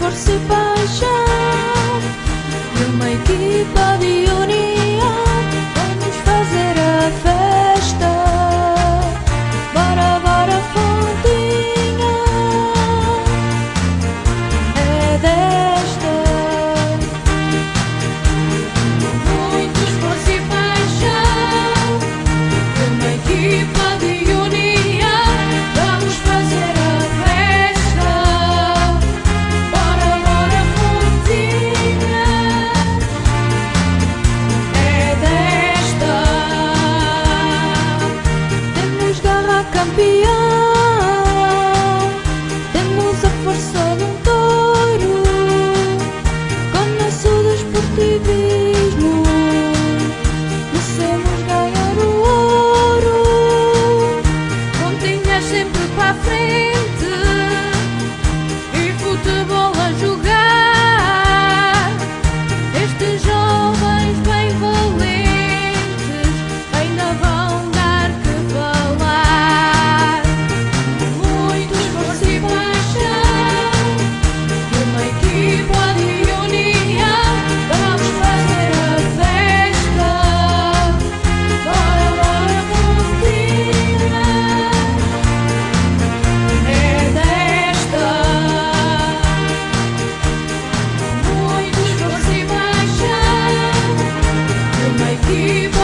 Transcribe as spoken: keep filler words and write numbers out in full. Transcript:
força e paixão e uma equipa de união. Vamos fazer a festa. Bora, bora, Fontinha, é desta. Muito esforço e paixão e uma equipa de união. Vamos fazer a festa. Bora, bora, Fontinha, é desta. Temos garra campeão, temos a força de um touro, com nosso desportivismo merecemos ganhar o ouro. Fontinhas sempre para a frente e futebol a jogar. Estes jovens bem valentes ainda vão dar que falar. Muito esforço e paixão e uma equipa de união. Vamos fazer a festa. Bora, bora, Fontinha, é desta. Muito esforço e paixão e uma equipa